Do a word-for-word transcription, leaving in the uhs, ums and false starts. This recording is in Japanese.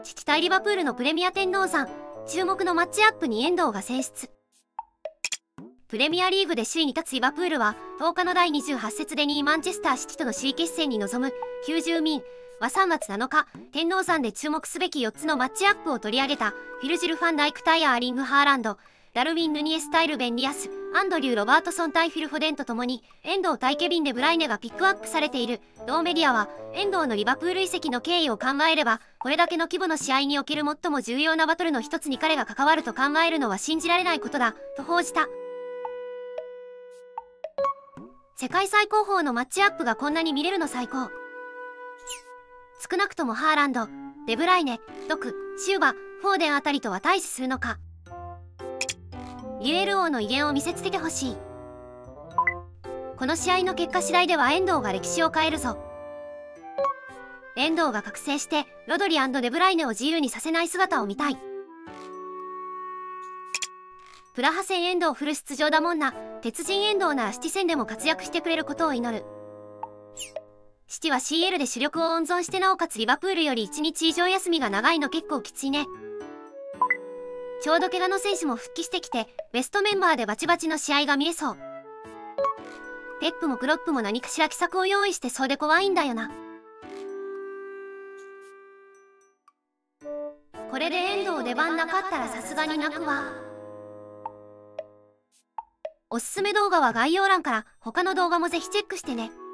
父対リバプールのプレミア天王山、注目のマッチアップに遠藤が選出。プレミアリーグで首位に立つリバプールはとおかのだいにじゅうはち節でにいマンチェスターシティとの首位決戦に臨むきゅうじゅう民はさんがつなのか、天王山で注目すべきよっつのマッチアップを取り上げた。フィルジル・ファンダイク対アーリング・ハーランド、ダルウィン・ヌニエス対ルベン・リアス、アンドリュー・ロバートソン対フィル・フォデンとともに遠藤対ケビン・デブライネがピックアップされている。同メディアは遠藤のリバプール移籍の経緯を考えれば、これだけの規模の試合における最も重要なバトルの一つに彼が関わると考えるのは信じられないことだと報じた。世界最高峰のマッチアップがこんなに見れるの最高。少なくともハーランド、デブライネ、ドク、シューバ、フォーデンあたりとは対峙するのか。ユエル王の威厳を見せつけてほしい。この試合の結果次第では遠藤が歴史を変えるぞ。遠藤が覚醒してロドリ&デブライネを自由にさせない姿を見たい。プラハ戦遠藤フル出場だもんな。鉄人遠藤ならシティ戦でも活躍してくれることを祈る。シティは シーエル で主力を温存してなおかつリバプールよりいちにち以上休みが長いの結構きついね。ちょうど怪我の選手も復帰してきてベストメンバーでバチバチの試合が見れそう。ペップもクロップも何かしら奇策を用意してそうで怖いんだよな。これで遠藤出番なかったらさすがに泣くわ。おすすめ動画は概要欄から他の動画もぜひチェックしてね。